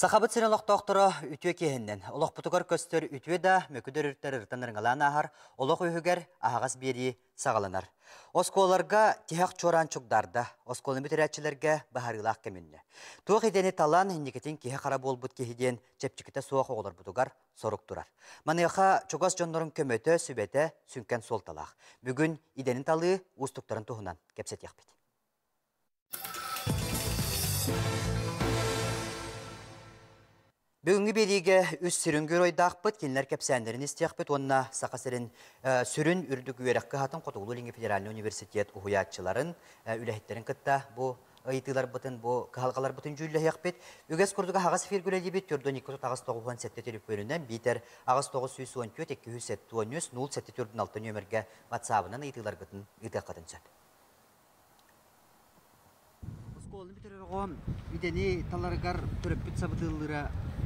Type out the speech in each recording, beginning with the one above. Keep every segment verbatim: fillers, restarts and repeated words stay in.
Сахабыт сенен лоқтоқтыры үтіе кехіннен. Олық бұтығар көстер үтіе да мөкідер үрттер ұртанырыңалан ағар, олық өйігер ағағас бері сағаланар. Осколарға тихақ чоран чугдарда, осколын бітірәтчілерге бағарылақ кемінне. Туық едені талан хіндекетін кеhe қара бол бұт кехеден чепчікіті суақ оғылар бұтығар сорук турар. Манеха чугас жонларын көмөті сүбеті сүнкен сол талақ. Бүгін иденін талы ұстықтарын тұғынан кепсет яқпет. Бүгінгі береге үз сүрінгер ойдақпыт, келінер кәпсәндерін істияқпыт, онына сақасырын сүрін үрдік үйереккі хатын Қотығылу Ленге Федеральный университет ұхуятчыларын үләхеттерін күтті бұл ұйтылар бұтын, бұл қағалғалар бұтын жүйлі яқпет. Үгіз күрдігі ағас фергілі дебет, түрді екі жүз ағыс тоғыз он сәтті теріп бөлінен, бейтер ағыс тоғыз жүз он төрт екі жүз он үш нөл сәтті түрдің алты нөмірге ватсабынан ұйтылар бұтын ұйтық қатын сөп. Сколын бітірер оғым, үдені таларығар түріппіт сабытылыра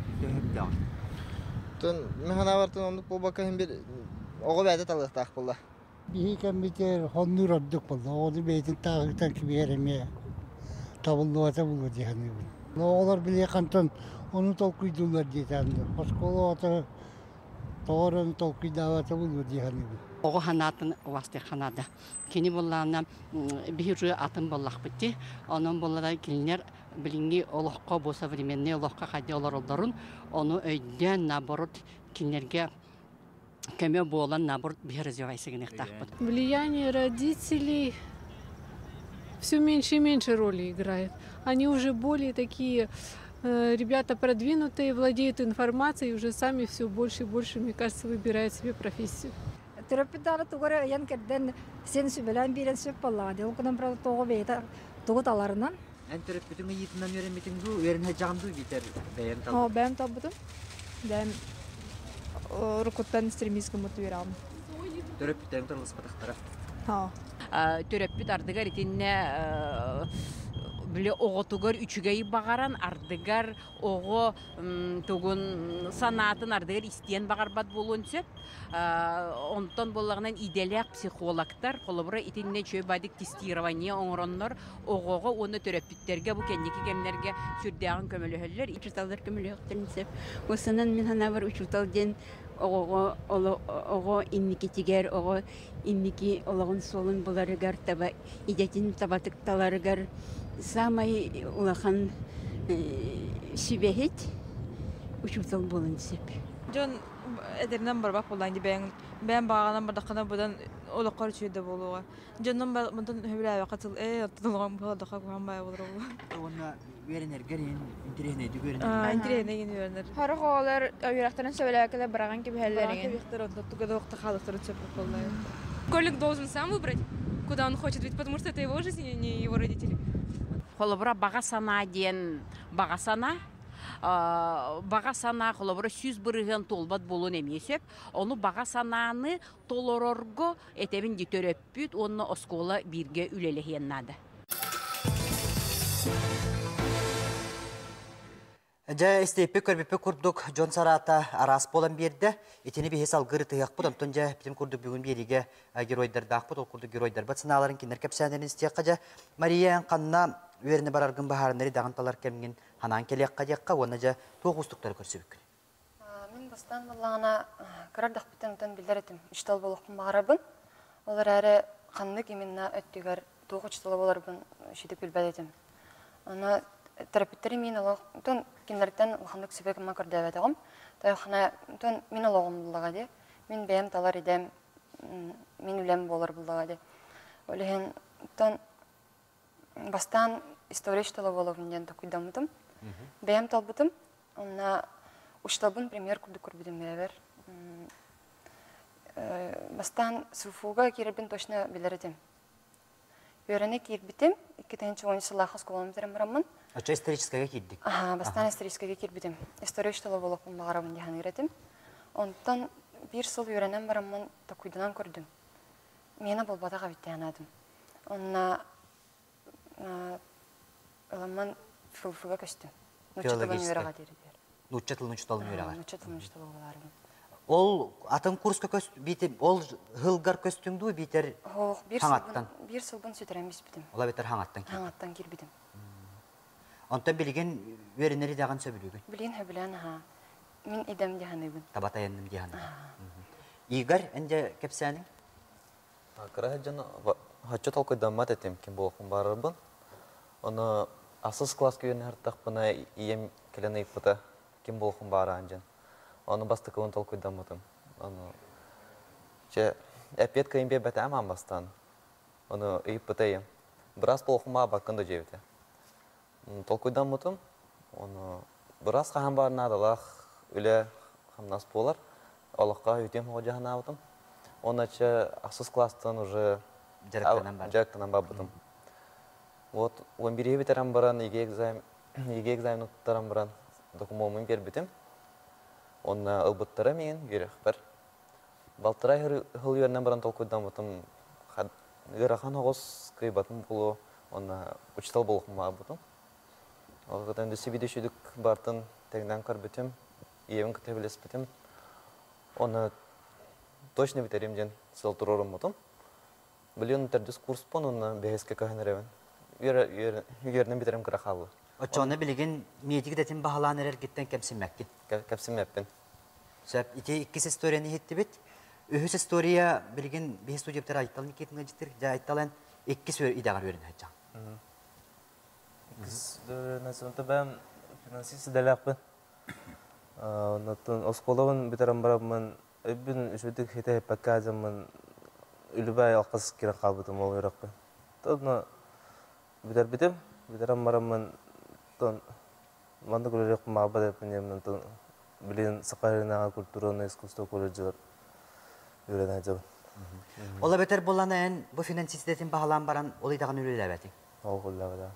Тон механа бартын ондук болбакка бир ого бәдет алыктак булла. Бии кембитер хоннур ордук булла. Оду бейтин тагыктан кибереме табылдыата булу дияны. Оголор биле кантон ону толкуйдулар дияны. Осколо ата тоорон толкуйдавата булу дияны. Ого ханатын васты ханада. Кини буллана бирү атын боллак битти. Онун буллара килнер билинги олоққа бо современный олоққа қади оларылдарын, оны өйден наоборот кинерге кеме болан наоборот бирразвивайсыгын ихтақпыт. Влияние родителей все меньше и меньше роли играет. Они уже более такие э, ребята продвинутые, владеют информацией, уже сами все больше и больше, мне кажется, выбирают себе профессию. Терапевтары тугары ян керден сен сүбелен бирен сөп баллады. Окунан про того бейта тугуталарынан. Әнтіріп бүтіңі етінен өреметіңді, өріне жағымды бейтер бәйім талбы? О, бәйім талбыдым. Бәйім рукуттан стремизгім ұтуерам. Төріп бүтәрің тұрғыз патақтара? Төріп бүт ардығар етінне біле оғытығыр үчігей бағаран, ардығар оғы тұғын санатын ардығар істен бағарбат болуын сөп. Онтон болағынан иделек психологтар, қолыбыра етінне чөй бадық тестирование оңыронлар, оғығы оны төріп бүттерге, бұл кәндекі кәмлерге сүрдеғын көмілі өлілер. Үчірталдар көмілі өқтірінсеп. Осынан мен хана бар үчіртал ден оғы инники тигер, оғы инники олағын солын бұларығар таба, идетін табатықталарығар самай улахан сүбәхет үчіртал болын сеп. Жон әдерінен барбақ болайынды бәйін бәйін бағанан бардақына бұдан олыққар үшеді болуға. Жоннан бұдан өбілі әуі қатыл, әй, аттылыған бұладаққа көған бай болыр олуға. Оны веренер гәрен интерегінейді көрінер? Интерегінейін веренер. Хары қолар өйрақтарын сөйләкілі біраған кебіхәлереген. Тугада вақта қалықтырын сөпіп болайын. Школьник должен сам выбрать, куда он хочет, ведь потому что это его жизнь, а не его родители. Қолыбыра баға сана ден баға сана, баға сана қолыбыра сүз бұрыған толбат болуын емесеп, оны баға сананы толорорго әтебін детөріп бүт, оны оскола бірге үлелеген нады. Жа істейпі көрбепі күрдік Джон Сарата арас болан берді. Етені бейес алғыры тұяқ бұд, амтон жа бітім күрдік бүгін береге геройдарды ақ бұд, ол күрдік геройдар бұд. Сыналарын кенер кәпсәндерін істейқ қажа. Мария қанна өріні барарғын бағарынары дағанталар кәмген ханан келек қадеққа, оны жа тоғыстықтары көрсі бүкін. Мен бастан болағына қырардақ біттен ұтын білдер етім. Үштал болуқпын бағарабын. Олар әрі қанны кеменна өттігер тоғы үшталы боларбын шетіп білбәд етім. Оны терапевттері мен олығын кенлерден ұлғандық сөбегіма көрді әвәді ғым. Тайықына мен олығым бұлыға де. Мен бәйім талар едем, мен үлем болар бұлыға де. Олығын бастан история үшталы болуғын ден тақуйдамыдым. Бәйім талбыдым. Онына үшталбын премьер күрді көрбідім бәйбір. Бастан сұфуға керебін точно білер едім. Өрәне кербітім, екі тәнші ойыншы лақыз қолым бітірім бұрамын. Ача историческая кирдик? Ага, бастан историческая кирбитим. История үшталы болуқпын бағарабын диян еретім. Онтан бір сыл өрәнен барамын тақуйдынан көрдім. Мені болбадаға бітті анадым. Онына ыламын филфыға көстім. Нучатылын өреға дердер. Нучатылын үшталын өреға? Нучатылын үшталы боларым. Ол атын курска битим, ол хылгар көстүңдү битер хаңаттан? Бир сылбын сөтірен бес бітім. Ола бетер хаңаттан кир? Хаңаттан кир бітім. Онта билген веренери даган сөбүлүгүн. Билин хөбүлән ха. Мин идем дияныйбын. Табатаянным дияны. Игорь энде кепсәнең. Кыраһа жана хача толкойдан мат этем ким болкун барыбын. Оны асыс класс күйен хартакпына ием келен ипта ким болкун баран жан. Оны бастыкын толкойдан матым. Оны че эпет кайымбе бата аманбастан. Оны ипта Брас болкунма бакында жебете. Толкойдан матым. Оны брас хаһан барна далах үле хамнас болар. Аллахка үтем хожахана атым. Оначе асыс класстан уже жарактанан бабытым. Вот он бир ветеран баран, иге экзамен, иге экзамен таран баран, документын бербитим. Онна ылбыттара мен керек бар. Балтырай хыл юрнан баран толкойдан бутым. Гырахан огос кыйбатым булу, онна учтал болкума бутым. Алгыдан да сибиде шүдүк бартын тегнен карбитим, иевин кытебелес битим. Оны точно битерим ден сыл турорум бутым. Билен тердис курс пон, онна бехеске каханеревен. Үйернен битерим кырахалы. Очоны билген медик детин бахалан эрер гиттен кепсинмекки. Кепсинмеппин. Сөп ите иккис историяны хетти бит. Үһүс история билген бес студияптар айтталын кетинге житер. Ja айтталан иккис идагар өрүн хача. Иккис дөрнәсөнтә бәм финансист дәләкпин. Оннан осколовын битерем барамын. Эбин үчүдүк хете пакказамын. Үлбай алкыс кире кабытым ол яракпын. Тонна битер битем, битерем барамын. Тон манда көрөк мабат эпинемнен тон билен Сакарина культурный искусство колледжер үйрөнө жабы. Ола бетер боланан бу финансистетин баалан баран ол идаган үлелебети. Ол коллага.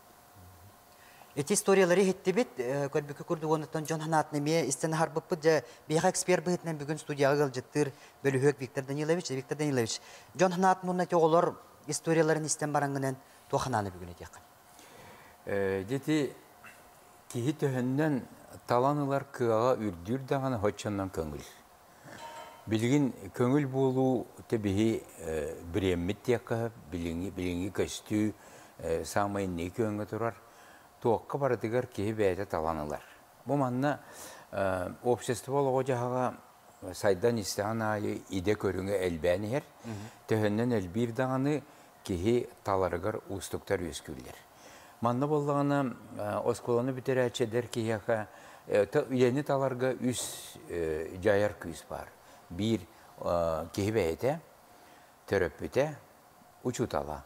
Эти историялары хетти бит, көрбүкө курдугонтон Жон Ханатны ме истен харбыппы же бияк эксперт бытынан бүгүн студияга кылжыттыр бөлүхөк Виктор Данилович, Виктор Данилович. Жон Ханат муна тоголор историяларын истен барангынан тохананы бүгүн этекан. Э, дети кихи төһөннән таланылар кыага үрдүр даганы хоччаннан көңүл. Билгин көңүл болуу тебиһи биреммит якка билинги билинги көстү самай не көңгө турар. Тоққа бардыгар кихи бәйті таланылар. Бу манна общество логожаға сайдан истаған айы иде көріңі әлбәнігер, төһөннен әлбір дағаны кихи таларыгар устуктар өскүлдер. Манна болғаны осколаны бітер әчедер кихияқа үйені таларға үс жайар күйіс бар. Bir кихи бәйті, төрөп біте, учу тала.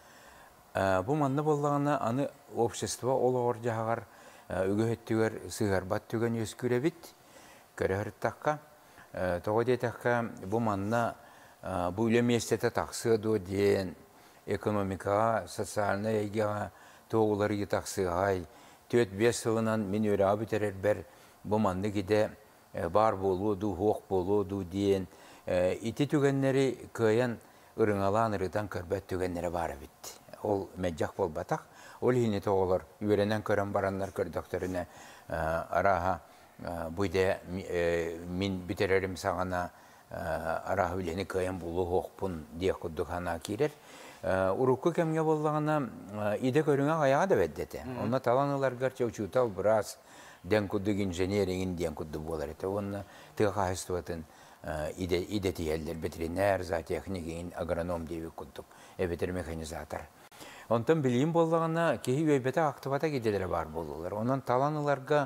Бу манна болғаны аны общество олығыр жағар үгіхеттігер сығарбат түген өскүребит, көрігір таққа. Тоғы детаққа бу манна бу үлеместеті тақсыду дейін экономикаға, социалына егеға тоғылары тақсығай. Төт бес сылынан мен өрі абитерер бәр бу манны кеде бар болуду, хоқ болуду дейін. Ити түгеннері көйен ұрыңалан ұрыдан көрбәт түгеннері бары бітті. Ол мәджақ бол батақ. Ол хине тоғылар үйренен көрін баранлар көрдіктеріне араға бұйде мен бітерерім сағана араға білені көйен болу хоқпын дек құддықана керер. Урукку кемге болғана иде көріңе аяға да бәддеті. Онна таланылар ғарча учутал біраз ден құддық инженеріңін ден құдды болар еті. Онна тыға қағыстуатын иде тиелдер, ветеринар, зоотехник, агроном дейбі құддық, эбетер механизатор. Онтан билим болғана кеһи өйбете актыбата кеделері бар болулар. Онан таланыларға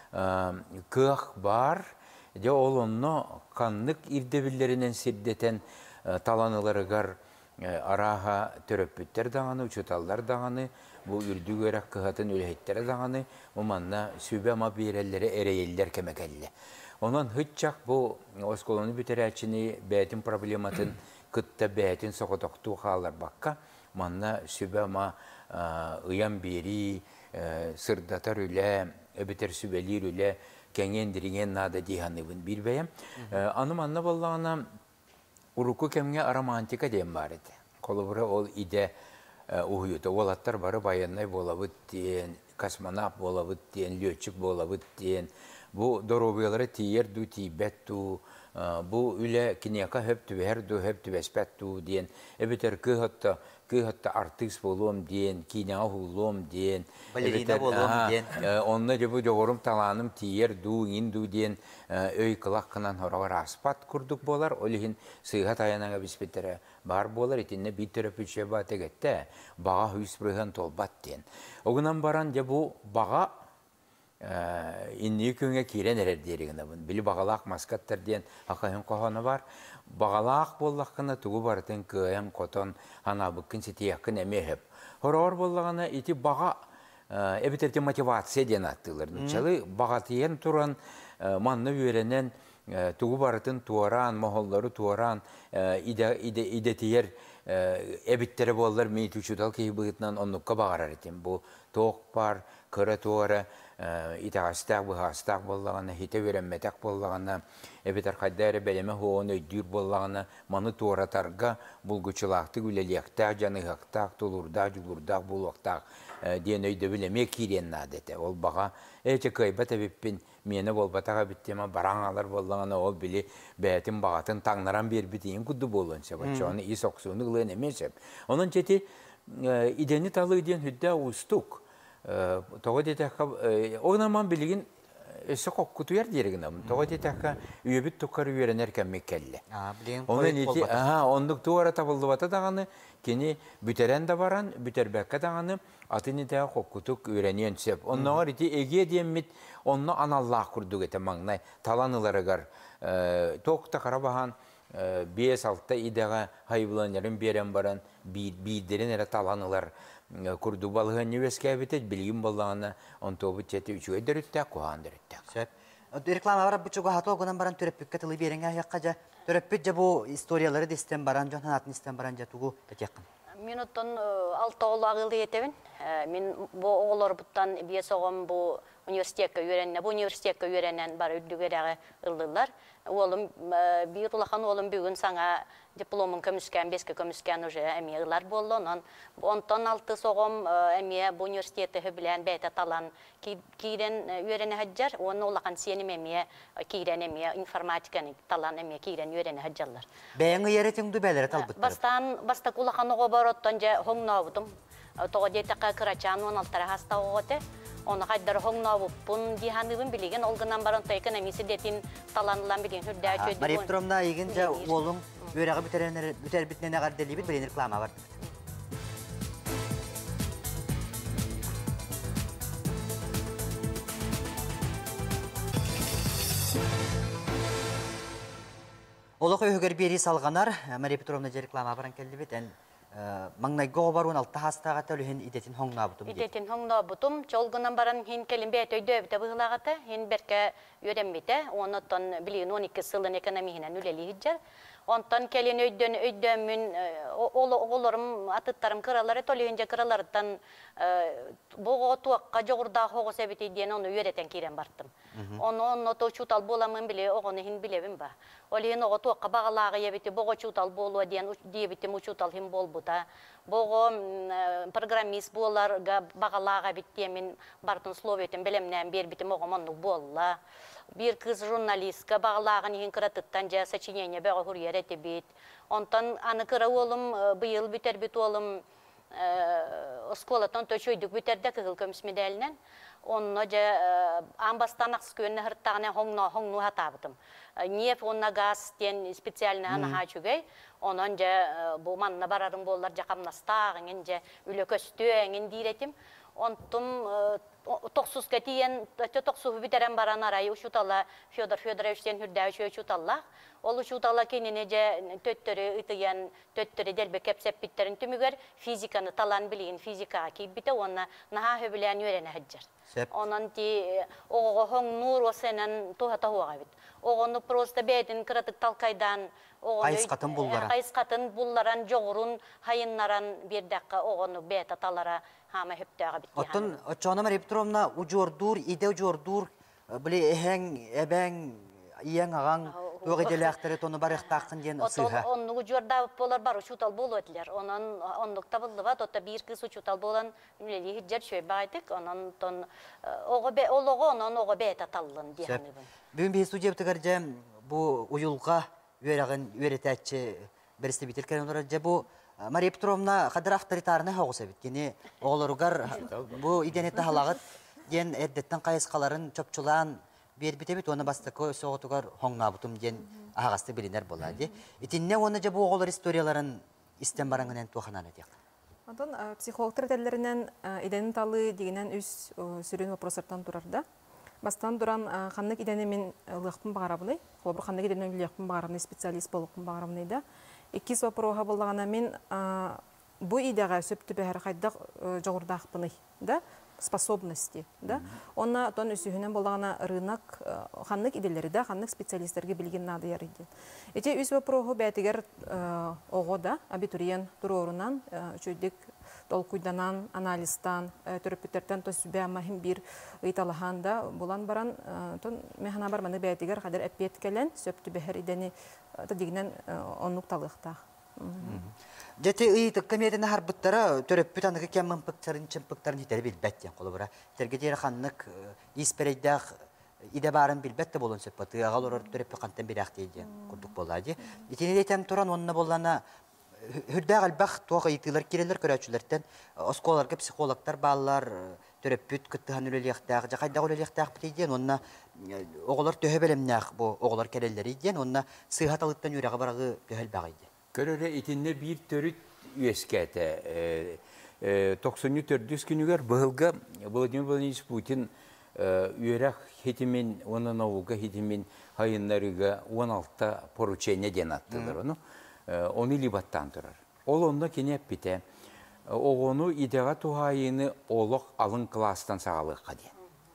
кыах бар, де ол онно қаннық ирдебілерінен сирдетен таланыларығар араға төрөппіттер дағаны, учуталдар дағаны, бұл үрдігерек кыхатын өлхеттері дағаны, оманна сөбе ма бейрелері әрейелдер кемекелі. Онан хытчақ бұл осколаны бүтер әчіні бәйтін проблематын кытта бәйтін соқытоқту қалар баққа, манна сүбәма ыян бери, сырдатар үлі, өбітер сүбәлер үлі, кәңендірген нада дейханыбын бір бәйім. Аны манна болғана урукку кәмге аромантика дейін бар еді. Қолыбыры ол иде ұйыты. Ол аттар бары баяннай болабыд дейін, космонавт болабыд дейін, летчик болабыд дейін, bu doробыялары тиер ду тибет ду, bu üle kiniyaka hep tüber ду, hep tübespet ду diyen, ebiter kıhatta kıhatta artist bolum diyen, kina hulum diyen, balerina bolum diyen. Onunla cebu doğurum talanım tiyer du, in du diyen, öy kılak kınan horavar aspat kurduk bolar, olihin sıhhat ayanağa bispitere bar bolar, itinne bir töröpü şeba tegette, bağa hüs bırıhan tolbat diyen. Oğunan baran cebu bağa inni künge kiren erer diyerigine bun. Bili bağalak maskattır diyen hakayın kohana var. Bağalak bollakına tuğu barıtın kıyam koton hana bıkkın siti yakın eme hep. Horor bollağına iti bağa ebiterti motivasiya diyen attılar. Çalı bağa diyen turan manlı verenen tuğu barıtın tuğaran, moholları tuğaran ide tiyer ebittere bollar meyit uçudal ki bıgıtnan onlukka bağırar etim. Bu toğuk par, kıra tuğara ite hastak bu hastak bollağına, hite verenmetek bollağına, ebiter kaddere beleme hoğunu ödür bollağına, manı tuğratarga bulguçulaktı, güleliyakta, canıhakta, tulurda, culurda, bulakta diyen öyde bileme kiren adete. Ol bağa, ece kaybat ebippin, miyene bolbatağa bittiğime baranalar bollağına ol bili, beyetin bağatın tanlaran bir bitiyin kudu bolunca. Başça onu iyi soksuğunu ılığın emesep. Onun çeti, ideni talı iden hüdde ustuk. Toğa detekka, o zaman bilgin ese kokkutu yer diyergin ama. Toğa detekka üyebit tukar üyerenerken mekelle. Onun iti, aha, onduk tuğara tabıldı bata dağını, kini büteren de varan, büter bekka dağını, atını da kokkutuk üyereniyen sep. Ondan iti Ege'ye diyen mit, onunla anallah kurduk ete mağnay, talanılara gar. Toğukta karabahan, biyes altta idağa hayvılanların beren baran, bildirin ere talanılar, kurdu balığı nüveske bitet bilgin balığına on tobu çeti üçü ederütte kuhan derütte. Sep. Reklama var bu çok hatı okunan baran törepük katılı bir yeringe yakkaca törepükçe bu istoriyaları da isten baran can hanatını isten baranca tuğu yakın. Minutun altı oğlu ağıldı yetevin. Min bu oğullar buttan bir soğum bu üniversiteye öğrenen, bu üniversiteye öğrenen bar üddügere ıldılar. Oğlum bir ulakan oğlum bugün sana diplomun kömüsken, beske kömüsken uje emiyeler boldu. Ondan altı soğum emiye bu üniversiteye bilen bete talan kiren öğrene haccar. Onu ulakan siyenim emiye kiren emiye informatikanı talan emiye kiren öğrene haccarlar. Beğeni yeretin dübeleri talbıttır. Bastan bastak ulakan oğu barottonca hongnavudum. Toğa deteka kıraçan on altara hasta oğute. Onu kadar hongnavupun dihanıbın bilgin olgunan baron taykan emisi detin talanılan bilgin hürdağ çöydü. Marip durumda igince oğlum öğreği biter bitene kadar deli bit bilinir reklama var. Oluk öğür biri salganar, Marip durumda reklama varan keldi biten. Mangnay gobarun altta hastaga tölühen idetin hongnabutum. İdetin hongnabutum. Çolgunan baran hin kelim beytoy dövde bığılağıta. Hin berke yörembite. Ondan bilin on iki sılın ekonomihinen üleli hiccar. Ondan kelin öydön öydömün oğullarım atıttarım kıraları tölühünce kıralardan boğu tuakka joğurda hoğu sebeti diyen onu yöreten kiren barttım. Onu onu to çutal bolamın bile oğunu hin bilevim ba. Olihin oğu tuakka bağlağı yebiti boğu çutal bolu diyen diyebitim çutal hin bol buta. Boğu programist boğular bağlağı bittiyemin bartın slovetin bilemnen bir bitim oğu mannu bolla. Bir kız jurnalistka bağlağın hin kıratıttan ja saçinyenye bağı huryer eti bit. Ondan anı kıra oğlum bıyıl biter bit oğlum skolatan töçöydük biterde kıgıl kömüs medalinen. Onunla ja ambastan akskönne hırttağına hongnu hongnu hatabıdım. Niyef onna gaz diyen spesialini ana haçugay. Onun ja bu manna bararım bollar jakamnastağın ince üle köstüğün diretim. Ontum toksuz ketiyen toksuz biteren baran arayı uçutalla Fyodor Fyodorovич'ten hürdağ şöyle uçutalla. Ol uçutalla kendinece töttörü ıtıyan töttörü derbe kepsep bitterin tümüger fizikanı talan bilin fizika ki bite ona naha höbilen yörene haccar. Onun ti o hong nur o senen tuha tahuğa bit. Onu prosta bedin kıratık talkaydan Kayıs katın bullaran. Kayıs katın bullaran joğurun hayınlaran bir dakika onu beta talara hama heptağa bitti. Otun çoğuna marip durumda ucur dur ide ucur dur bile ehen eben iyen ağan Туғы еделяқтары тоны барықтақын ден сыға. Оннугу жорда болар бар учутал болу этилер. Онан оннук табылды ба, тота бир кыз учутал болан үлели хиджер шөй байтык. Онан тон ого бе олого онан ого бе таталлын дияханыбын. Бүгін бей студия бітігірде бұл уюлға үйерағын үйеретәтші бірісті бітіркен олар же бұл Мария Петровна қадыр авторитарына хоғыса біткені оғылырғар бұл иденетті халағыт ден әрдеттен қайысқаларын чөпчулан бер бітебет, оны бастықы соғытығар хоңға бұтым ден ағасты білінер болады. Итінне оны же бұл оғылыр историяларын істен бараңынан туақананы дейік. Антон, психологтар тәлілерінен иденін талы дегенен үз сүрін вопросартан тұрарда. Бастан durан ханнык идене мен лыхпын бағарабыны, қолбыр ханнык идене лыхпын бағарабыны специалист болықпын бағарабыны да. Еккіз вопроға болғана мен бұ идеға сөпті бәр қайдақ жоғырдақпыны да, способности да. Онна тон үсүхінен болғана рынок ханнык иделері да, ханнык специалисттерге білген нады ярыды. Эте үз вопроғы бәтігер оғы да, абитуриен тұрорынан, чөйдік толкуйданан, анализтан, төрөпүттерден то сүбе амахим бир ыйталахан да булан баран тон механа бар маны бәтигер кадер әппет келен сөптү бәһәр идени та дигнен оннук талыкта. Жете ыйты комедияны харбыттара төрөпүт аныгы кеммин пыктарын чымпыктарын хитер билбәттен колу бара. Тергедер ханнык испереддах иде барын билбәтте болон сөппаты агалор төрөпү кантен бирәхтейди курдук болады. Итине тем туран онна боллана Hürdağ albaq tuğa yıkılar kireler körəçülərdən oskolarga psixologlar ballar törəpüt qıttıhan öləliyəxtaq, jaqayda öləliyəxtaq bitəyən onna oğlar töhə belemnaq bu oğlar kərəlləri idən onna sıhhatalıqdan yürəyə barağı töhəl bağıydı. Körələ itinne bir törüt üyeskəte doksan dördüz günüger bığılga Vladimir Vladimirovич Putin üyərək hetimin onun ovuga hetimin hayınlarıga on altıda poruçeyne den attılar onu. Onu libattan durar. Ol onda kenep bite. Oğunu ideğa tuhayını oluq alın klastan sağlığı qadi.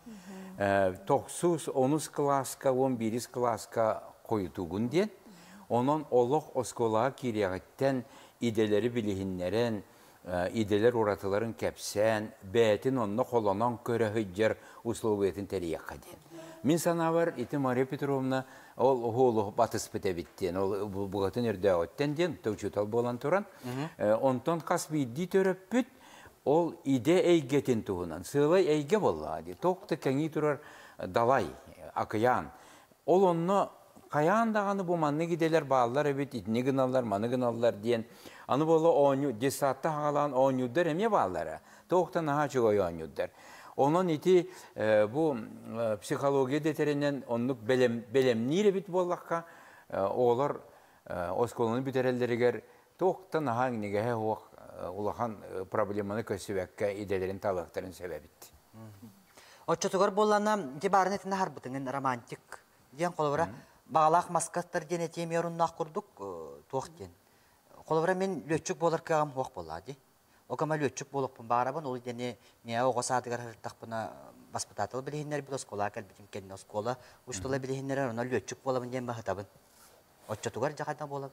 Toksuz onuz klaska, on biriz klaska koyutuğun den. Onun oluq oskolağa kiriyagitten ideleri bilihinlerin, ideler oratıların kepsen, bəyətin onunla qolanan körə hüccər uslubiyetin teriyak qadi. Min sana var, iti Maria Petrovna ol oğlu batыс bite bitten, ol buğatın erde ötten den, tövçütal bolan turan. Ondan kas biddi töröpüt, ol ide eygetin tuğunan, sığlay eyge bolladı. Toqta kəni turar dalay, akıyan. Ol onu kayan dağını bu manlı gideler bağlar, evet itini gınallar, manı gınallar diyen. Anı bolla onu, desatta hağalan onu yuddar eme bağlara. Toqta naha çıgay onu yuddar. Onun iti bu psikologiya deterinden onluk belem belemnire bit bollakka oğlar oskolunu biterelleriger toqtan hangi he o ulahan problemini kösübekke idelerin talıqların sebebitti. Oçotugar bollana dibarnetinde harbıtının romantik diyen kolubra bağlaq maskatlar dene temiyarunnak kurduk toqten. Kolubra men löçük bolar kağım hoq bolladı. O kama löçük bolup barabın ol dene ne o saatgar hırtaq buna baspatatal bilehinler bir oskola kalbitim kendi oskola uçtula bilehinler ona löçük bolabın den bahatabın. Oçotugar jaqatan bolab.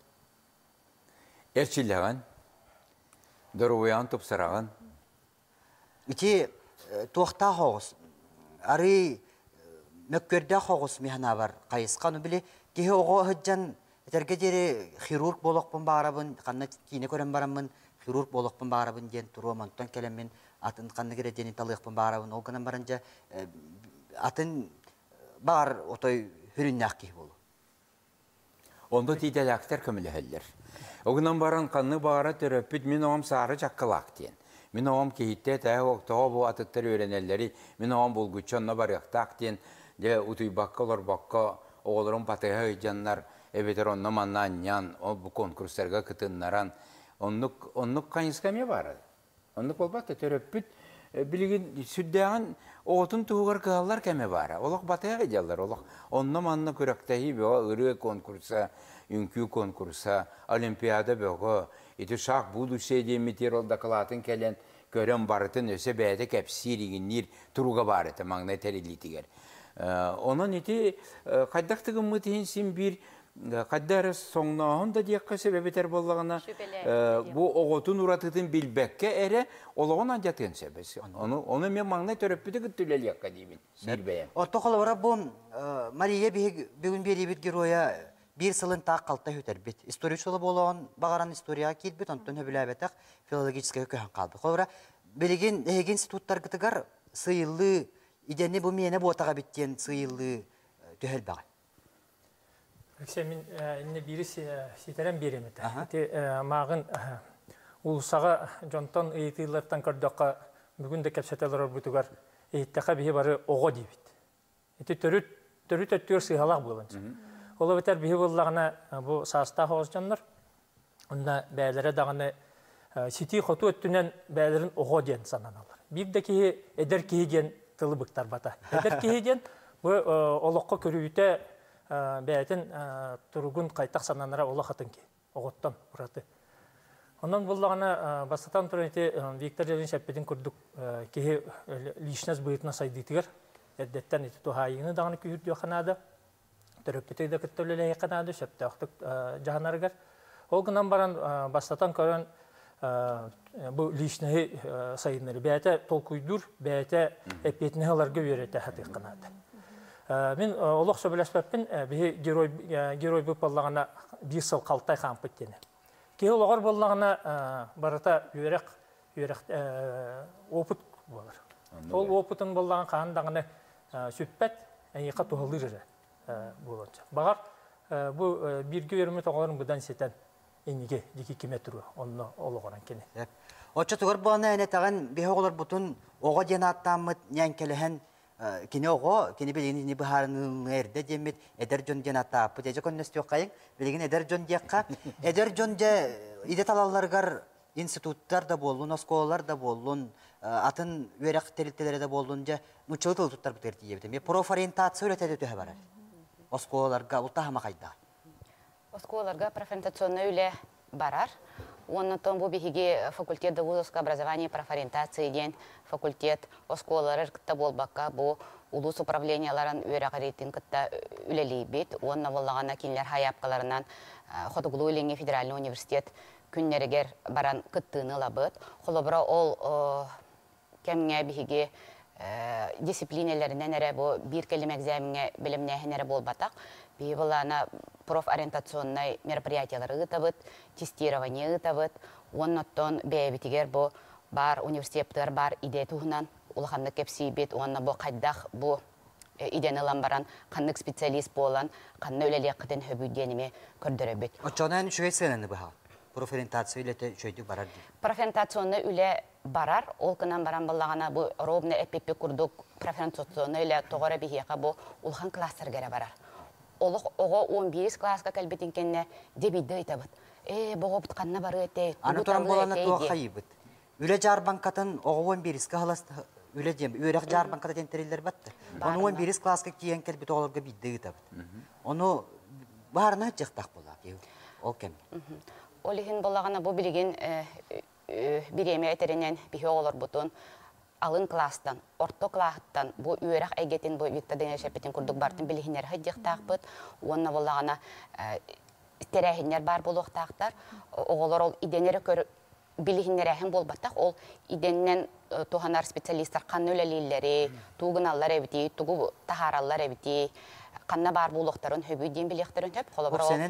Erçillegan Doroyan topsaragan. İti toqta hoğus. Arı mökkörde hoğus mihana var. Qayısqanı bile gehe oğu hıccan tergederi xirurg boluqpun barabın qanna kine kören baramın xirurg boluqpun barabın den turumantan kelemin atın qanna geredeni talıqpun barabın o gınan barınca atın bar otoy hürünnaq bolu. Onda tidelakter kömüleheller. Oğunan baran qanna bara töröpüt min oğam sarı çakkılaq diyen. Min oğam kehitte tağı oqtağı bu atıttar öğrenelleri min oğam bulguçanna bar yaqtaq diyen de utuy bakka olar bakka oğulların patığı canlar ebeter onna mannan o bu konkurslarga kıtınlaran onluk onluk kayıskam var. Onluk olbatta töröpüt bilgin süddağın oğutun tuğur kağallar keme var. Olaq batığa gidiyorlar. Olaq onna manna kürektehi bir ırı konkursa, ünkü konkursa, olimpiyada bir iti şaq budu şey diye meteorolda kalatın kelen gören barıtın öse beyde kepsiriginir turuga barıtı magneterilitiger. Onun iti kaddaqtıgın mıtihinsin bir kaddar soğnağın da diyekka sebebeter bollağına bu oğutun uratıdın bilbekke ere olağın ancatın sebesi. Onu men magnet öröpüdü gıttüleli yakka deyimin. Bir beyen. Orta kola bu Maria bir gün bir bir giroya bir сылын тақ қалта хөтербет. Историчулы болуын бағаран история келбет, онтын хөбіләбетақ филологическая көйін қалбы. Қолыра, білеген әйген институттар күтігар сыйлы, идені бұл мені ботаға біттен сыйлы төхел бағай. Мен инне бири ситерен беремет. Мағын улусаға жонтон ыйтылардан көрдөкка бүгүн да кепсетелер бутугар эйттака бихи бары ого дебит. Эти төрүт төрүт өттөр сыйгалак болончу. Ол бетер бихи боллагына бу саста хозжаннар. Онда бәйләре даганы сити хоту өттүнен бәйләрен ого ден сананалар. Бир да ки эдер ки ден тылыбыктар бата. Эдер ки ден бу олокко көрүүтө бәйтін тұрғын қайтақ сананара ола қатынки, оғыттан ұраты. Онан болағына бастатан тұрынте Виктор Жевин шәппетін күрдік кеге лишнес бұйытына сайдетігер. Әддеттен еті тұхайыны дағаны күйірді қанады, түріппеті де күттілілі қанады, шәпті ақтық жағанарығар. Ол күнан баран бастатан көрін бұл лишнеғі сайынлары. Бәйті толкүйдір, бәйті әпетіне аларға өреті қатық қанады. Мен олық сөбіләспәппін бігі герой бұп болағына бір сыл қалтай қамп өттені. Кей олығыр болағына барыта үйерек опыт болар. Ол опытын болағын қағындағыны сөппәт әйеқа тұғылы жыры болынша. Бағар бұл бірге өрімет оғыларын бұдан сетен енеге декі кеме тұру оны олығыран кені. Отча тұғыр болағына әне тағын бігі оғылар бұтын оға ден аттамыд нәнкеліхін Кини ого, кини билигин бихарын эрде демет, эдер жон ден ата, путежа коннести окайын, билигин эдер жон декка, эдер жон де иде талаларгар институттар да болун, осколалар да болун, атын өрек терилтелери да болун же, нучылы тылтуттар бутерди ебетем. Е профориентация өретеди төһө барар. Осколаларга ултахама кайда. Осколаларга профориентационный үле барар. Оннан бу биһиги факультет вузовского образования профориентации ден факультет осколалар кытта болбакка бу улус управленияларын үрәгәритин кытта үлелибит. Онна боллагана кинләр хаяпкаларынан Хотугулу Ленге федеральный университет күннәрегер баран кыттыны лабыт. Холобра ол кемгә биһиги дисциплиналарынан әре бу бир келем экзаменгә белемнәһенәре болбатак. Бивалана профориентационный мероприятиялары ытабыт, тестирование ытабыт, оннаттон бәйбитигер бу бар университеттер бар иде туһунан улаханны кепсибет, онна бу кайдах бу идены ламбаран каннык специалист болан, канны үлеле кытын хөбүдениме көрдөрөбөт. Очонан шуйсенени баха. Профориентация үлете шөйдү барар ди. Профориентационный үле барар, ол кынан баран боллагана бу ровно эппе курдук профориентационный үле тогора бихига бу улхан класстергере барар. Олық оғы он бес класска кәлбетін кенне дебейді айтабыд. Э, бұғы бұтқанна бары өте, Аны тұран боланы туға қайыбыд. Үлі жар банкатын оғы он бес қаласты, үлі дем, өрек жар банката тентерелер бәтті. Оны он бес класска кейін кәлбет оғыларға бейді айтабыд. Оны барына жықтақ болады, ол кәм. Олығын болағана бұл білген біреме әтерінен бігі оғылар бұтын, алын класстан, орто класстан, бу үйрәк әйгетін, бу Виктор Денис шәпетін күрдік бартын білігінер хыддықтақ бұд, онына болағана тәрәхінер бар болуқтақтар, оғылар ол иденері көр білігінер әхін болбаттақ, ол иденнен туғанар специалисттар қанны өлелелері, туғыналар әбіті, туғы тахаралар әбіті, қанна бар болуқтарын хөбүйден біліктерін төп, қолы бір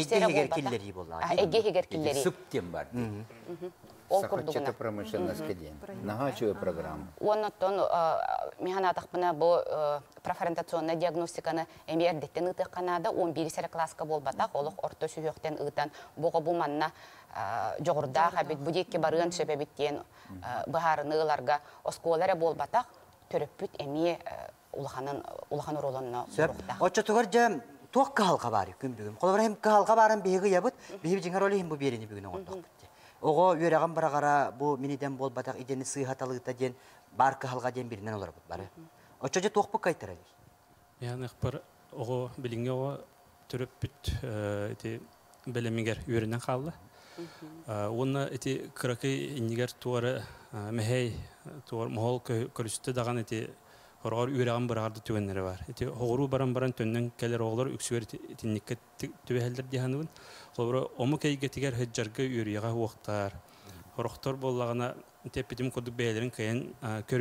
Сахарчата промышленность ден. Нагачивая программу. Оннан механатақпына бұл профориентационный диагностиканы әмердеттен ұтық қанады, он бирисер класска болбатақ, олық орты сүйектен ұтан бұғы бұманна жоғырда қабет бүдекке барығын сөбебеттен бұхарыны ұларға осколары болбатақ, түріппіт әме ұлғаны ролынна бұрықта. Отча тұғыр жа туақ қағалға бары күн бүгін. Қолыбыр hem қағалға барын бейгі ябыт, бейгі жеңер олы hem бұл берені бүгін оңындық бітті. Оғы өрәғын барағара бұл менеден бол батақ идені сыйғаталығыта ден бар қағалға ден бірінен олар бұд бары. Отча жа туақ бұл қайтыр әлі? Яғын ұқпар оғы біліңе оғы түріп бүт білімігер өрінен қалды. Оны қырақы инегер туары мәхей мұғол көрісті даған Хоргор үрәгән барарды түгеннәре бар. Эти хору баран-баран төннән кәлер оглар үксүер тинниккә түбәһәлдер диһаныбын. Холбара омы кәйгә тигәр хәҗҗәргә үрәгә вакыттар. Хорохтор боллагына тепидим кодук бәйләрен кәен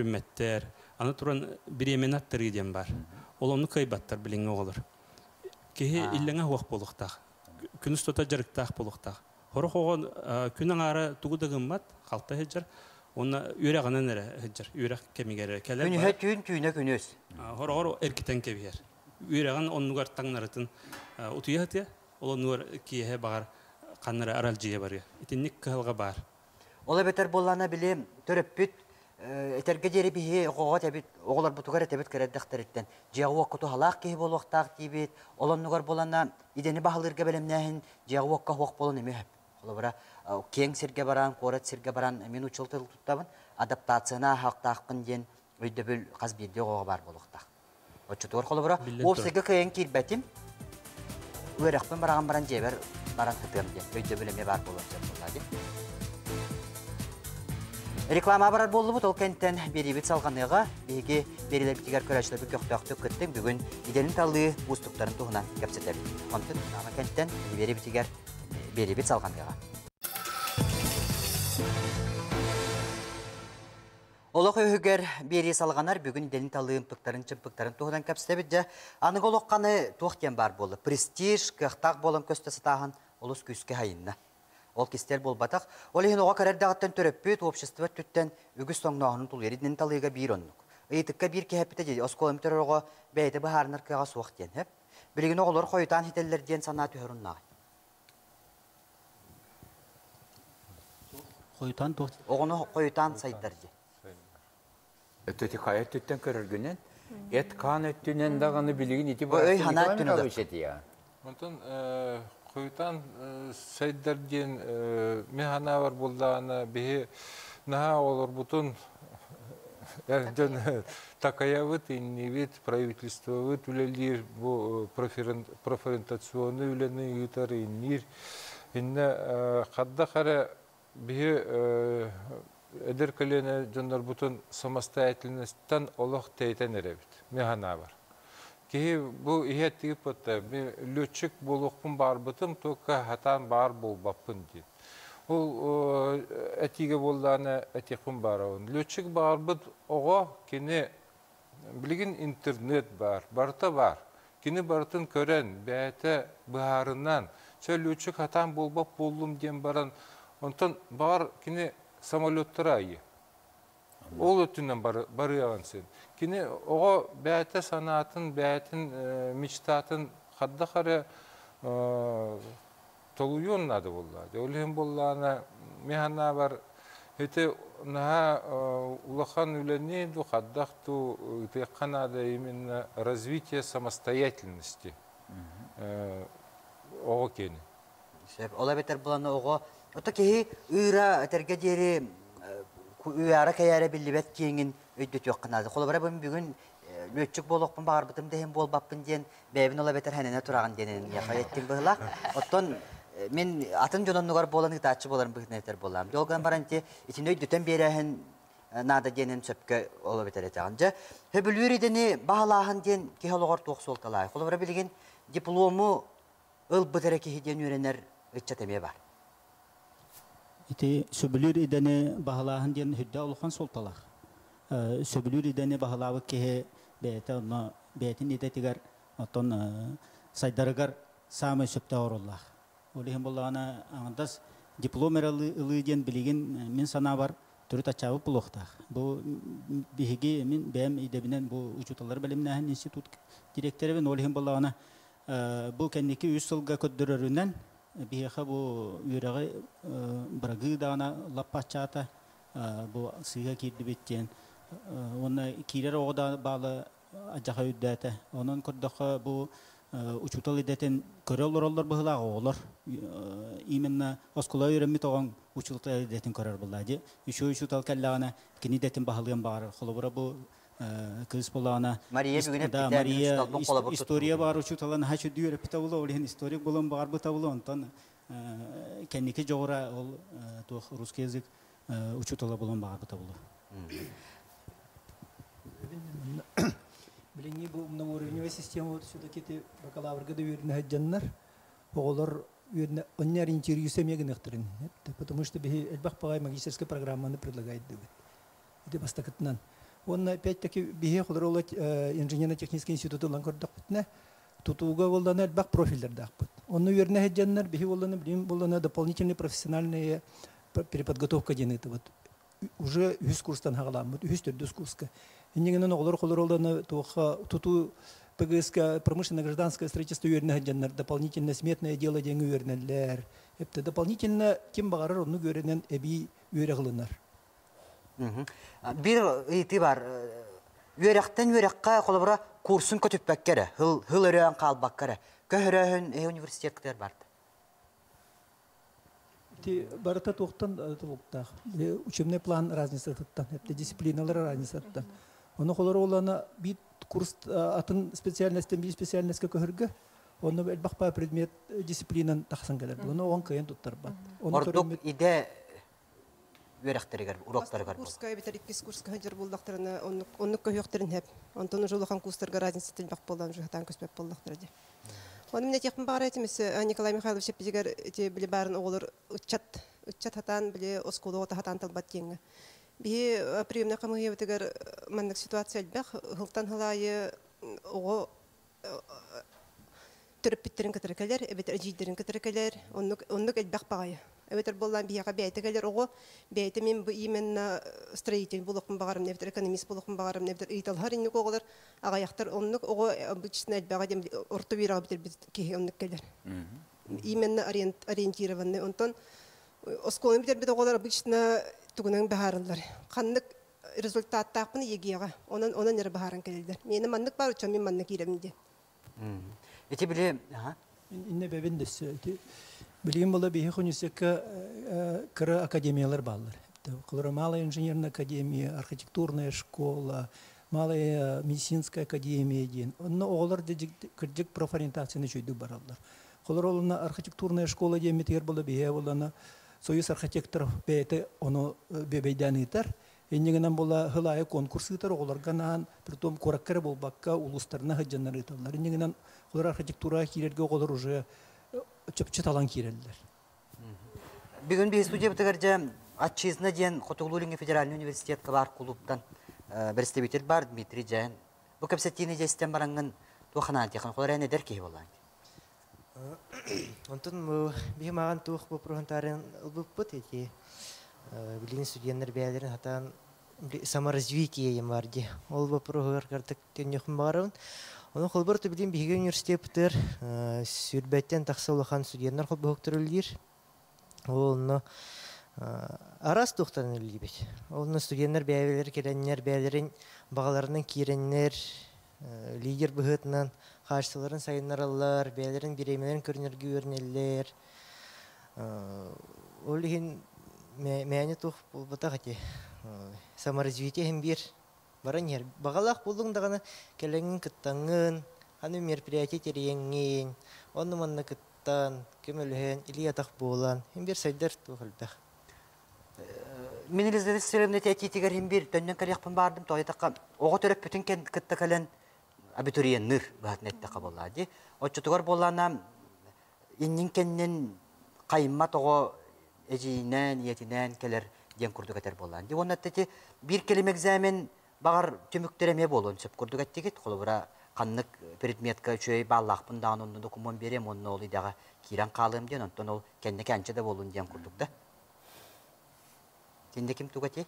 көрүмәттәр. Аны туран биремен аттыр идем бар. Ол оны кайбаттар билең оглар. Кеһи иллеңе хуак болуктах. Күнүс тота жарыктах болуктах. Хорох огон күнүн ары тугудыгыммат, халта хеджер. Оны үрәгәнән эре хеджер, үрәк кемигәре келер. Күнү түйүн түйүнө күнүс. Хорох эркитен кебер. Үрәгән оннугар таңнарытын утуяты, олонугар кие бар каннары аралжыя бар. Итинник кылга бар. Ола бетер боллана билем, төрөппүт этерге жери бихи огого тебит, оголар бутугар тебит кереддектериттен. Жагуак куту халак ки болуктак дибит, олоннугар болана идени бахылырга белемнәһин, жагуакка хуак болон эме. Ола бара кең сирге баран, корат сирге баран мен учултыл туттабын, адаптацияна хактакын ден өйдөбүл казбирде огого бар болуктак. Очутур холо бара, опсеге кең кирбетим. Өрөкпен бараган баран жебер баран тытым ден, өйдөбүл эме бар болот деп булады. Реклама барар болду бу толкенттен берибит салганыга биги берилер битигер көрөчлөр бу көктөктүк кеттин бүгүн иделин таллыы устуктарын тугунан кепсетеп. Контент ама кенттен берибитигер берибит салганыга. Олох өйгөр бери салганар бүгүн иделин таллыын пыктарын чымпыктарын тугунан кепсетеп же аныга олокканы туактен бар болду. Престиж кыктак болон көстөсө тагын олус күскө хайынна. Ол кистер болбатак, ол ихин оға карардағаттан төрөппөт, общество түттен үгіс тоңнағының тұл еридінен талыға бир оннук. Ыйтыққа бир кәпіті деді, осколым төрі оға бәйді бұхарыныр кыға суақ ден. Білген оғылар қойытан хетелер ден сана түйірін нағай. Қойытан тоқ? Оғыны қойытан сайдар де. Өтөті қайет түттен көріргінен, әт қан өттінен дағаны білген еті бар. Өй хана түні Куйтан сайдарген механа бар болдағына бейі наға олар бұтын такаявыт, инневит, правительствовыт үлелер, бұл профориентационы үлені үйтар иннер. Инне қадда қара бейі әдір көлені жондар бұтын самостоятельностьтан олық тәйтен әребет, механа бар. Ки бу иһеттиги пытта лөтчик болуқпын бар бытым тока хатан бар болбаппын дейт. Ол этиге болданы этиқпын барауын. Лөтчик бар быт оға кені білген интернет бар, барта бар. Кені бартын көрен бәйті бұхарынан сәл лөтчик хатан болбап болдым дем баран. Онтан бар кені самолеттара айы. Ол өттінен бары ағын сен. Кені оға бәйті санатын, бәйтін мечтатын қадда қары толуйон нады болады. Олығын болағына механа бар. Әті наға улахан үләне ду қаддақту ұтайқан ады именно развитие самостоятельности. Оға кені. Ола бетер бұланы оға. Ота кеhi үйра әтерге дері Үйара кәйәрі білібет кеңін өйдөт өққынады. Қолы бара бұн бүгін лөтчік болуқпын бағар бұтым дейін бол баппын дейін бәйбін ола бетер хәніне тұраған дейін яқа еттің бұғылақ. Оттон мен атын жононнығар болан ұтатшы боларын бұғын етер болам. Жолған баран те етін өйдөтен берәхін нада дейін сөпкі ола бетер етеған. Хөбілер едені бағалағын дейін кеғалығар тоқ солталай. Қолы бара білген диплому ұл бұтыры кехеден өренер үтчатеме бар. Ити сөбүлүр идени бахалаһын диен хүддә улхан солталар. Сөбүлүр идени бахалавы кеһе бәйте онно бәйтин иде тигәр отон сайдарыгар самы сөптә оруллах. Олиһин буллана аңдас диплом ылы диен билеген мен сана бар түрүт ачабы булохта. Бу биһиги мен бәм идебинен бу учуталар белемнәһен институт директоры бен олиһин буллана бу кенники үч жылга көддөрөрүннән Биха бу үрәгә бирәгә дана лапачата бу сыйга кирди биттен. Оны кирер огда балы аҗага үдәтә. Онын кырдыгы бу учутал идәтен көрәләр алар быһлага олар. Именно оскола үрәмме тагын учутал идәтен көрәр булады. Үчү учутал каллана кини идәтен баһалган бар. Холобра бу кыз булана. Мария бүгүн да Мария история бар учуталан хачу дүйрәп питавулы олен историк булам бар бутавулы онтан кенники жогора ол тох русский язык учутала булам бар бутавулы. Билинги бу многоуровневая система вот сюда кете бакалаврга да үйренә хаҗаннар. Оголар үйренә оннар интервью семьягын ихтирин. Потому что бе элбах пагай магистерская программаны предлагает дебет. Это бастакытнан. Он опять-таки бихе худрола инженерно-технический институт лангордак битне. тутууга болланы элбак профильдер дахпыт. Онны үйерне хеджаннар бихи болланы билим болланы дополнительные профессиональные переподготовка деныты вот уже үз курстан хагаламыт, үз төрдүс курска. Иннигенен оглор колор олданы туха туту ПГСК промышленно-гражданское строительство үйерне хеджаннар дополнительно сметное дело деңи үйернелер. Эпте дополнительно ким багарар онны үйернен эби үйере кылынар. Бир ити бар. Үйеректен үйерекка колобура курсын көтүппек кере, хыл өрөөн калбак кере. Көһөрөһүн университеттер барды. Ти барата тоқтан тоқтақ. Учебный план разница таттан, хепте дисциплиналар разница таттан. Оны колор олана бит курс атын специальностьтен бир специальностька көһөргө, оны элбак па предмет дисциплинан тахсан келер. Оны он кайын туттар бар. Ордук иде үйеректеригер, уроктарыгар. Курска битер иккис курска хажыр булдактарына оннук көһөктерин хеп. Антон уже улахан курстарга разница тилбак болдан уже хатан көспөп болдактар ди. Оны мен айтып бар айтымыз Николай Михайлович педигер те биле барын оголор учат учат хатан биле осколо хатан талбат кеңе. Би приемна камыгы битер мандык ситуация бах хылтан халайы ого терапевтерин кетеркелер, эбетер жидерин кетеркелер, оннук оннук элбак багай. Эбетер боллан бияга бәйтегелер ого бәйте мен бу именно строитель булыкмын багарым, нефтер экономист булыкмын багарым, нефтер италхар инник оголор агаяктар оннук ого обычно элбага дем орто бирага битер ки оннук келер. Именно ориентированный онтон осколын битер бит оголор обычно тугунан баһарылар. Каннык результат тапны егига. Онан онан нер баһарын келдер. Мени маннык бар үчүн мен маннык иремди. Эти биле, ага. Инне бебендес. Билим бола бихи хунисека кыра академиялар баллар. Кылыра малая инженерная академия, архитектурная школа, малая медицинская академия ден. Онно оголар кырдык профориентацияны жойду бараллар. Кылыра олана архитектурная школа ден метер бола бихи олана союз архитекторов бейте оно бебейдан итар. Эннигенен бола хылайы конкурсы итар оголарганан притом кораккара болбакка улустарына хаджаннар италлар. Эннигенен олар архитектура кирерге оголар уже чөпчө талан кирелдер. Бүгүн бир студия битергерже Атчизна ден Хотуглулинге федеральный университетке бар клубтан представитель бар Дмитрий Жан. Бу кепсетини жестен баранган туханан техан холар эне дерки болан. Онтон би маган тух бу прохантарын ылбыппыт эти билин студенттер бәйләрен хатан саморазвитие ямарди. Ол бу программалар картык төньяхын барын. Оны холборты билин биге университеттер сүрбәттен тахсылыхан студенттер хол бөхтөрүлдер. Олны арас тухтан элибит. Олны студенттер бәйләр келәннәр бәйләрен багаларының киреннәр лидер быһытнан каршыларын сайыннаралар, бәйләрен биремеләрен көрнәргә үрнәлләр. Олыгын мәне тух булбата саморазвитие һәм бир баранер багалак булдың даганы келеңин кыттаңын аны мероприятие тереңин оны манны кыттан кемелген илия так болан һәм бир сайдар тухылдах. Мен илездә сәламне тәтитигәр һәм бир төннән калякпын бардым тойтакка ого төрөп бүтән кытта кален абитуриеннер бәһнәттә кабыллады. Очтугар боллана иннин кеннен каймат ого эҗинән ятинән келер ден курдук этер боллан. Ди онда тәти бир келем экзамен багар төмүктереме болон сөп курдук еттигит колубура каннык предметка чөй баллакпын да анын документ берем онны ол идага кирен калым ден онтон ол кенне канча да болун ден курдук да. Кенде ким тугати?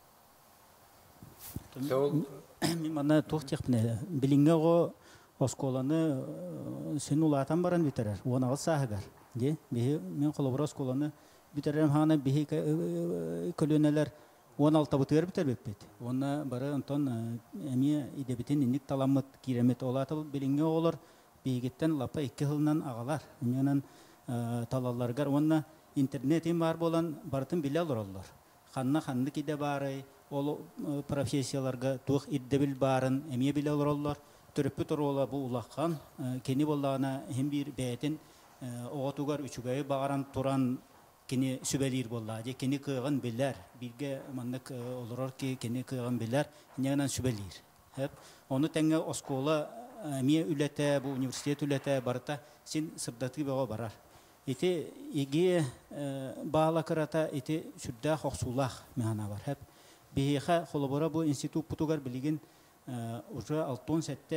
Мен мана тохтекне билинге го осколаны сен улатан баран битерер. Онага сагар. Ди, мен колубура осколаны битерем хана бихи көлөнелер он алты бутыр битер беппет. Онна бары онтон эми идебитин инник таламыт киремет олатыл билинге олар бигеттен лапа эки хылнан агалар. Менен талалларгар онна интернетин бар болан бартын биле алырлар. Ханна ханды киде бары ол профессияларга тух иддебил барын эми биле алырлар. Төрөппү торола бу улаккан кени боллана hem bir бетин оготугар үчүгөй багаран туран кини сүбелир болла же кини кыган билер бирге мандык олорор ки кини кыган билер нягынан сүбелир хеп оны теңге оскола ми үлете бу университет үлете барта син сырдаты бага барар ити иги баала карата ити сүдда хоксулах механа бар хеп биха холобора бу институт путугар билигин уже алтын сетте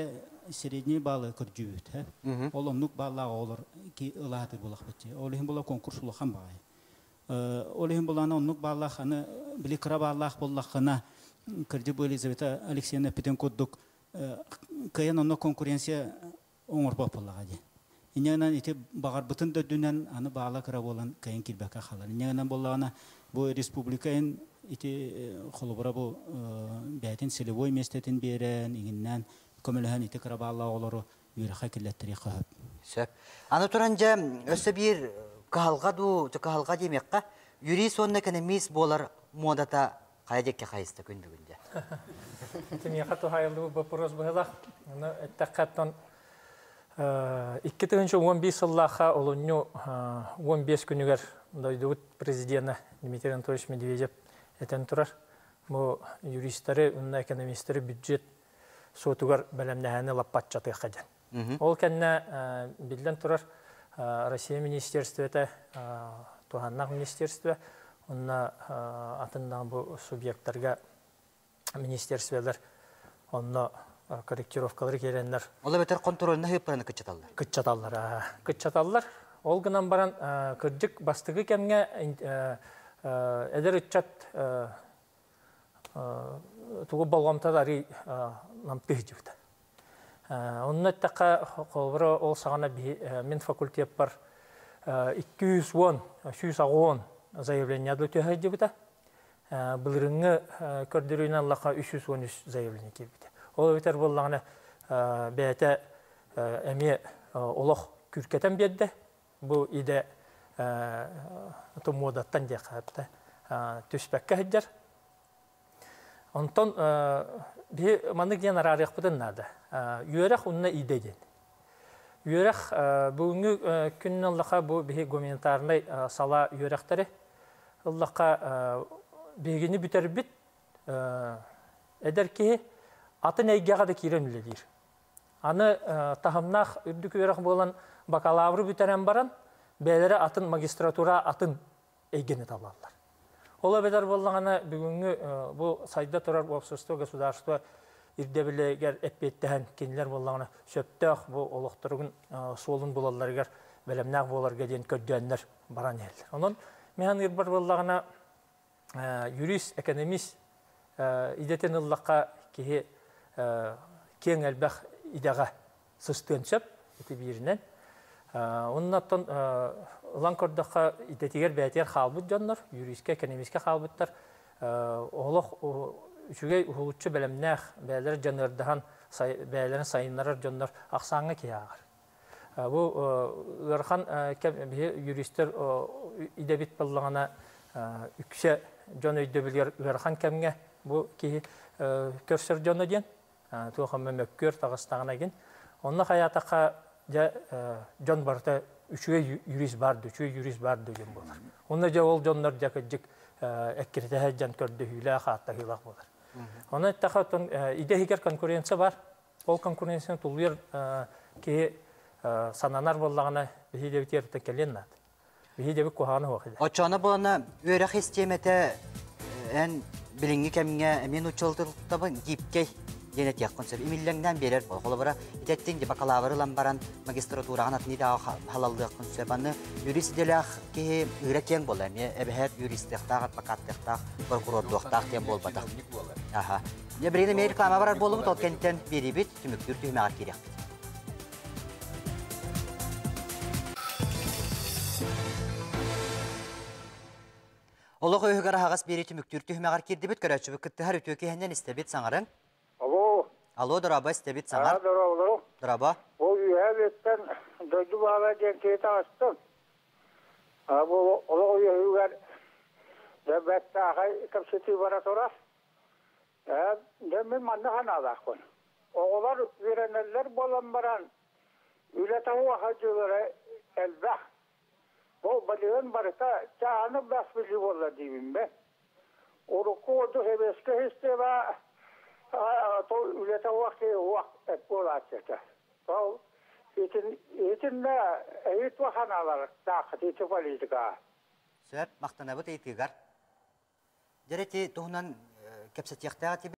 средний баллы көрдүбүт, э. Ол оннук балла олар ки ылаты булак битти. Ол хим була конкурс улахан бай. Э, ол хим буланы оннук балла ханы биликра баллах буллахына кырды бу Елизавета Алексеевна Петенкодук кайын онно конкуренция оңор бапылага ди. Инянан ите багар бутын дөдүнөн аны баала кыра болан кайын килбекка халар. Инянан боллагана бу республикаын ите холобора бу бәтин селевой местетин берен игиннен көмөлөһөн ите кыра баала олору юраха киллеттери кахып. Сөп. Аны туранжа өсө бир калга ду, калга демекка юрис онна экономист болар модата кайдекке кайысты күндүгүндө. Теми хату хайылды бу вопрос была. Аны эттакаттан икки миң он беш жыллаха олонну он беш күнүгөр дойдут президент Дмитрий Анатольевич Медведев этен турар. Бу юристтери, унна экономисттери бюджет сотугар белемнәһәне лаппатчаты хаҗан. Ол кенне билден турар Россия министерството, Туганнак министерство, унна атындан бу субъекттарга министерстволар онно корректировкалар келеннер. Ола бетер контрольна хыпраны кычаталлар. Кычаталлар. Кычаталлар. Ол гынан баран кырдык бастыгы кемге эдер үтчат тугу болгомталары намты жибит. Онна така колбро ол сагана мен факультет бар эки жүз он, үч жүз он заявление дөтө жибит. Былырыңы көрдүрүнөн Аллаха үч жүз он үч заявление келбит. Ол бетер боллагына бәте эми олох күркетен берди. Бу иде томодаттан жакапта түспекке хеджер. Онтон би маны генералык бутун нада. Юрах унна идеген. Юрах бүгүнкү күнүн Аллаха бу би гуманитарный сала юрактары Аллаха бегини бүтер бит эдерки атын эйгага да киренлелер. Аны тахамнах үрдүк юрах болан бакалавры бүтерен баран бәләре атын магистратура атын эйгене талалар. Ола бедар боллагана бүгүнгү бу сайда турар общество государство ирдебилегер эппеттен кинилер боллагана сөптөх бу олохторгун солун булалларгар белемнак боларга ден көддөннөр баран элдер. Онон мен ир бар боллагана юрист, экономист идетен ыллакка ки кең элбах идага сыстынчып эти биринен оннаттан ланкордакка идетигер бәтер халбыт жаннар, юристке, экономистке халбыттар олох үчүгей ухулуччу белемнах бәлер жаннардан бәлерин сайыннарар жаннар аксаңга киягар. Бу ырхан юристтер идебит боллагана үксе жон өйдө билер ырхан кемге бу ки көрсөр жон ден туохамма мөккөр тагыстагына ген. Онна хаятака жон барта үчүгө юрист барды, үчүгө юрист барды деген болар. Онна же ол жоннор жакыжык эккирте жан көрдү хүлө хатта хилак болар. Оны тахатын идехигер конкуренция бар. Ол конкуренцияны тулуер ки сананар боллагына бихиде битерте келеннат. Бихиде бик коханы хокиде. Очона болана өрөх системете эн билинги кемге мен учултуктабы гипке денет якконсеп имиллеңден берер бол. Холобара итеттин бакалавры ламбаран магистратурага атны да халалдык консеп аны юрист делах ки үрекең болар. Мен эбехет юристтехтаг, адвокаттехтаг, прокурорлуктаг тем болбатак. Аха. Не бирене мен реклама бар болуп тоткенттен берибит түмүктүр түмөгөр керек. Олог өйгөр хагас бери түмүктүр түмөгөр кирдибит көрөчү кытты хар өтөкөһүнөн истебит саңарын. Алло. Алло, драба истебит саңар. Драба. Драба. Ол үйәбеттен дөйді бала ден кейті астым. Бұл олог өйгөр дәбәтті ағай көпсеті бара тұра. Дәмін манны ханадақпын. Оғылар үйренелер болан баран үйлетауы қажылары әлбәқ. Бұл білген барыта чағаны бәс білі болар деймін бе. Орыққы оды хебеске хесте ба то үйлетауы вақт болады. Бұл етінде әйет ваханалар тақыт еті политика. Сөп, мақтанабыт ейтігар. Дәреті тұғынан кәпсет яқтаға